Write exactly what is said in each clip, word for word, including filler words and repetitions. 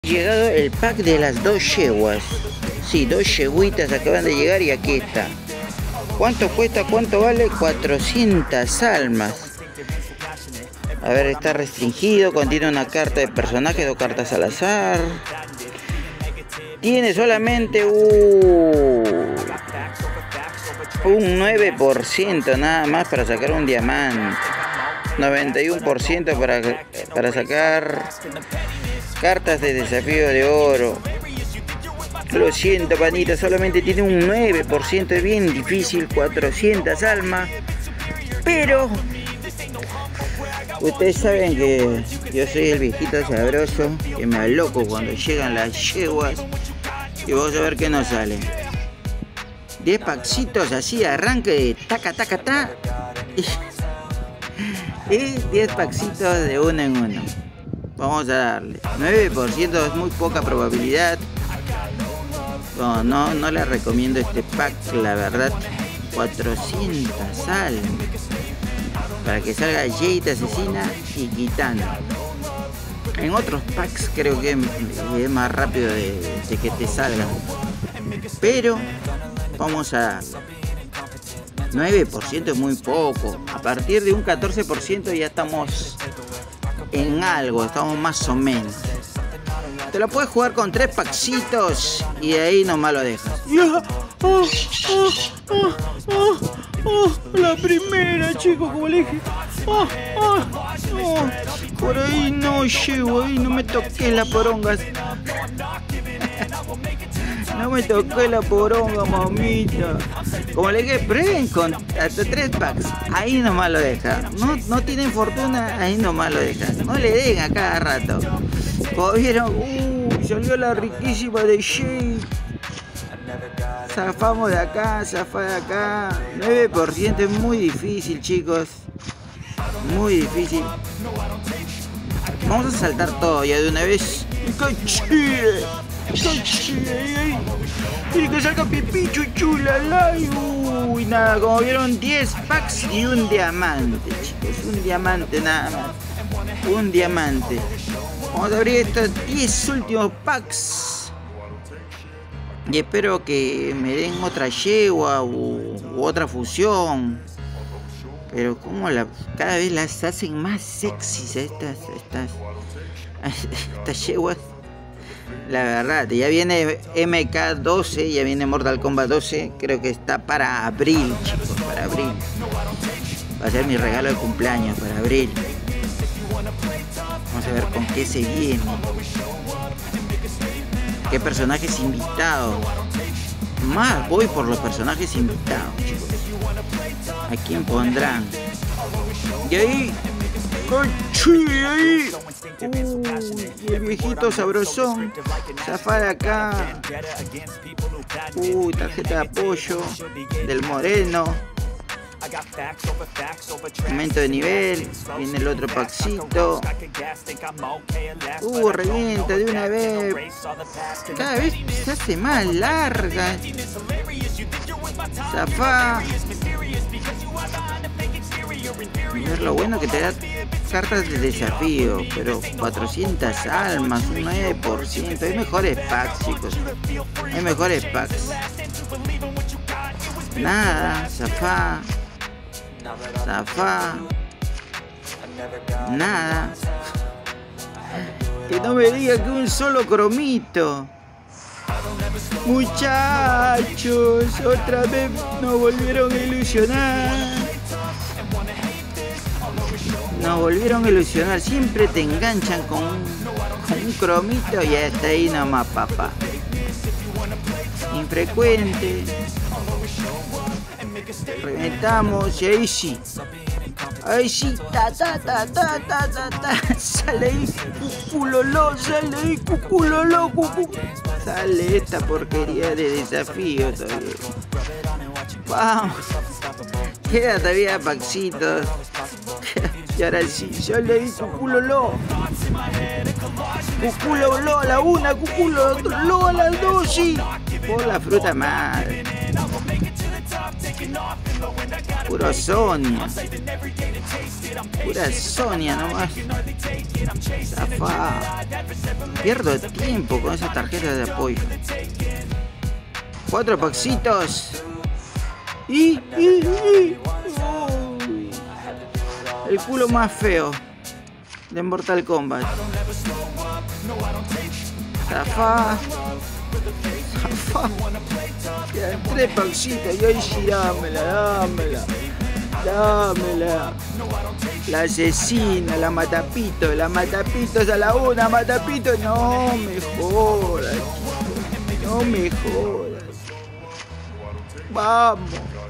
Llegado el pack de las dos yeguas. Sí, dos yeguitas acaban de llegar y aquí está. ¿Cuánto cuesta? ¿Cuánto vale? cuatrocientas almas. A ver, está restringido. Contiene una carta de personaje, dos cartas al azar. Tiene solamente uh, un nueve por ciento nada más para sacar un diamante. noventa y uno por ciento para, para sacar cartas de desafío de oro. Lo siento, panita, solamente tiene un nueve por ciento. Es bien difícil, cuatrocientas almas. Pero ustedes saben que yo soy el viejito sabroso, que me aloco cuando llegan las yeguas. Y vamos a ver qué nos sale. diez paxitos así, arranque de taca, taca, taca. Y diez paxitos de uno en uno. Vamos a darle. nueve por ciento es muy poca probabilidad. No, no, no les recomiendo este pack, la verdad. cuatrocientas almas. Para que salga Jade Asesina y Kitana. En otros packs creo que es más rápido de, de que te salgan. Pero vamos a... nueve por ciento es muy poco. A partir de un catorce por ciento ya estamos en algo. Estamos más o menos. Te lo puedes jugar con tres paxitos y de ahí nomás lo dejas. Ya. Oh, oh, oh, oh, oh, la primera, chicos, como le dije. Oh, oh, oh. Por ahí no llego, ahí no me toqué la poronga. No me toqué la poronga, mamita. Como le dije, prueben con hasta tres packs. Ahí nomás lo deja. No, no tienen fortuna, ahí nomás lo deja. No le den a cada rato. Como vieron, uh, salió la riquísima de Jade. Zafamos de acá, zafa de acá. nueve por ciento es muy difícil, chicos. Muy difícil. Vamos a saltar todo ya de una vez. ¡Cachire! ¡Cachire! ¡Y que salga pipí, chuchula! Uy, nada, como vieron, diez packs y un diamante, chicos. Un diamante nada más. Un diamante. Vamos a abrir estos diez últimos packs. Y espero que me den otra yegua u, u otra fusión. Pero como la, cada vez las hacen más sexys estas, estas, estas yeguas. La verdad, ya viene M K doce, ya viene Mortal Kombat doce. Creo que está para abril, chicos, para abril. Va a ser mi regalo de cumpleaños para abril. Vamos a ver con qué se viene. ¿Qué personajes invitados? Más voy por los personajes invitados, chicos. ¿A quién pondrán? Y ahí... ¡Cachire! Ahí. Uy, y el viejito sabrosón. Zafar acá. Uy, tarjeta de apoyo del moreno. Aumento de nivel. Viene el otro paxito. Uh, revienta de una vez. Cada vez se hace más larga. Zafá. Ver lo bueno que te da cartas de desafío, pero cuatrocientas almas, un nueve por ciento. Hay mejores packs, chicos. Hay mejores packs. Nada, zafá. Zafá. Nada. Que no me diga que un solo cromito. Muchachos, otra vez nos volvieron a ilusionar. Nos volvieron a ilusionar. Siempre te enganchan con un, con un cromito y hasta ahí nomás, papá. Infrecuente. Reventamos y ahí sí. Ahí sí. Ta ta ta ta ta ta ta. Sale ahí. Cuculoló. Sale ahí. Cuculoló. Cucu. Sale esta porquería de desafío todavía. Vamos. Queda todavía paxitos. Y ahora sí, sale ahí cuculoló. Cuculoló a la una, cuculoló a las dos, sí. Por la fruta madre. Puro Sonia. Pura Sonia nomás. Zafá. Pierdo tiempo con esas tarjetas de apoyo. Cuatro paxitos. Y, y, y. Uy. El culo más feo de Mortal Kombat. Zafá. Zafá. Quedan tres paxitas y hoy sí, dámela, dámela. Dámela. La asesina, la matapito, la matapitos a la una, matapito. No me jodas, no me jodas. Vamos.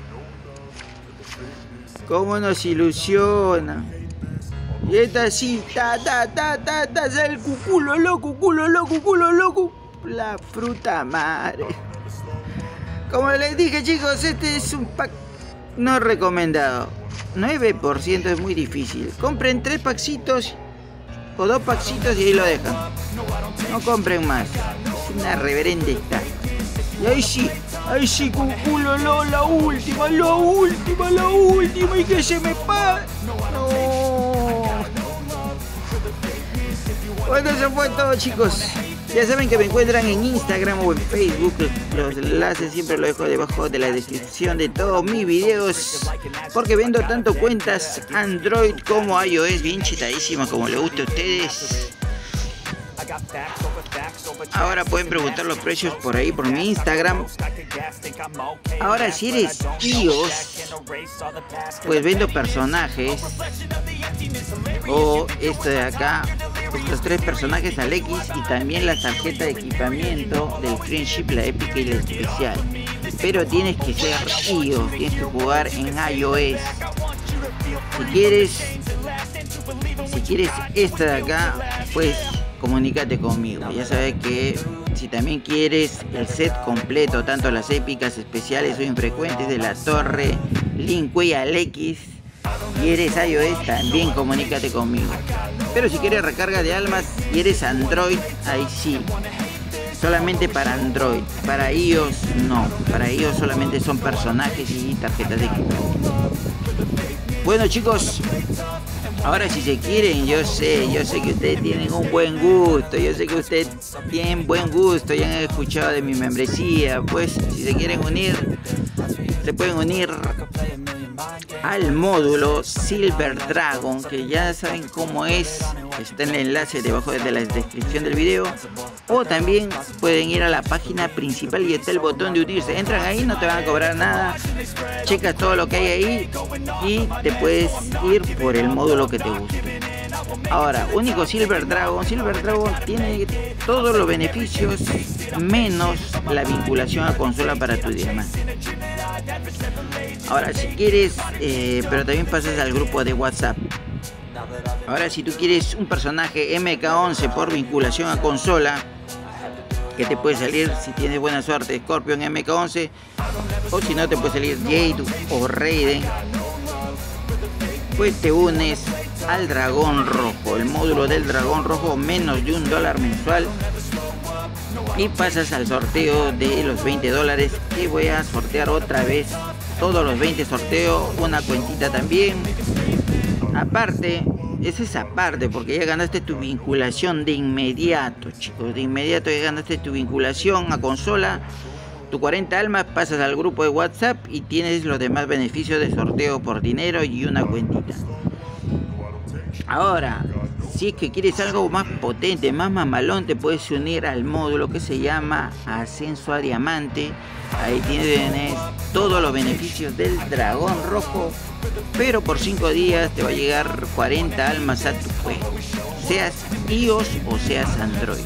Cómo nos ilusiona. Y esta sí, ta, ta, ta, ta, ta, ta, el cuculo loco, culo loco, culo loco. La fruta madre. Como les dije, chicos, este es un pack no recomendado. nueve por ciento es muy difícil. Compren tres paxitos o dos paxitos y ahí lo dejan. No compren más. Es una reverenda estafa. Y ahí sí, ahí sí, cuculo, no, la última, la última, la última, y que se me pague. No. Bueno, eso fue todo, chicos. Ya saben que me encuentran en Instagram o en Facebook. Los enlaces siempre los dejo debajo de la descripción de todos mis videos, porque vendo tanto cuentas Android como iOS, bien chetadísimas como les guste a ustedes. Ahora pueden preguntar los precios por ahí, por mi Instagram. Ahora, si eres iOS, pues vendo personajes. O este de acá, estos tres personajes al X, y también la tarjeta de equipamiento del Friendship, la épica y la especial. Pero tienes que ser iOS, tienes que jugar en iOS. Si quieres, si quieres esta de acá, pues comunícate conmigo. Ya sabes que si también quieres el set completo, tanto las épicas, especiales o infrecuentes de la torre, Linkway al X, y eres iOS, también comunícate conmigo. Pero si quieres recarga de almas y eres Android, ahí sí, solamente para Android. Para iOS no, para iOS solamente son personajes y tarjetas de equipo. Bueno, chicos, ahora si se quieren, yo sé, yo sé que ustedes tienen un buen gusto, yo sé que ustedes tienen buen gusto y han escuchado de mi membresía. Pues si se quieren unir, se pueden unir al módulo Silver Dragon, que ya saben cómo es, está en el enlace debajo de la descripción del video, o también pueden ir a la página principal y está el botón de unirse. Entran ahí, no te van a cobrar nada, checas todo lo que hay ahí y te puedes ir por el módulo que te guste. Ahora, único Silver Dragon. Silver Dragon tiene todos los beneficios menos la vinculación a consola para tu diamante. Ahora, si quieres, eh, pero también pasas al grupo de WhatsApp. Ahora, si tú quieres un personaje M K once por vinculación a consola, que te puede salir, si tienes buena suerte, Scorpion M K once, o si no te puede salir Jade o Raiden, pues te unes al Dragón Rojo, el módulo del Dragón Rojo, menos de un dólar mensual, y pasas al sorteo de los veinte dólares, que voy a sortear otra vez. Todos los veinte sorteo una cuentita también. Aparte, esa es aparte, porque ya ganaste tu vinculación de inmediato, chicos. De inmediato ya ganaste tu vinculación a consola. Tu cuarenta almas, pasas al grupo de WhatsApp y tienes los demás beneficios de sorteo por dinero y una cuentita. Ahora, si es que quieres algo más potente, más mamalón, te puedes unir al módulo que se llama Ascenso a Diamante. Ahí tienes todos los beneficios del Dragón Rojo, pero por cinco días te va a llegar cuarenta almas a tu juego, seas iOS o seas Android.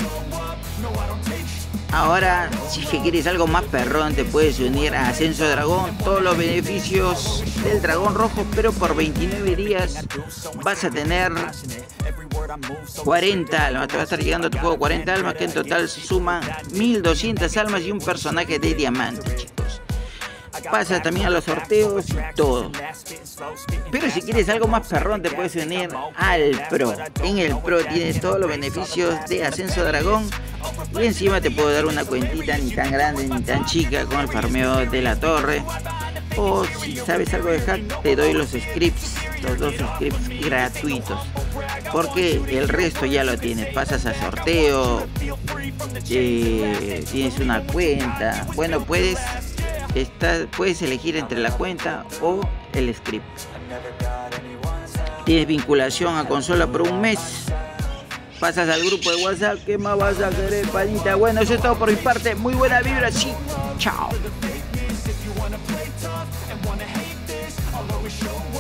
Ahora, si es que quieres algo más perrón, te puedes unir a Ascenso Dragón, todos los beneficios del Dragón Rojo, pero por veintinueve días vas a tener cuarenta almas, te va a estar llegando a tu juego cuarenta almas, que en total suman mil doscientas almas y un personaje de diamante, chicos. Pasa también a los sorteos y todo. Pero si quieres algo más perrón, te puedes unir al Pro. En el Pro tienes todos los beneficios de Ascenso Dragón, y encima te puedo dar una cuentita ni tan grande ni tan chica con el farmeo de la torre. O si sabes algo de hack, te doy los scripts estos dos scripts gratuitos, porque el resto ya lo tienes. Pasas a sorteo, eh, tienes una cuenta. Bueno, puedes, estar, puedes elegir entre la cuenta o el script. Tienes vinculación a consola por un mes. Pasas al grupo de WhatsApp. ¿Qué más vas a querer, panita? Bueno, eso es todo por mi parte. Muy buena vibra, sí. Chao.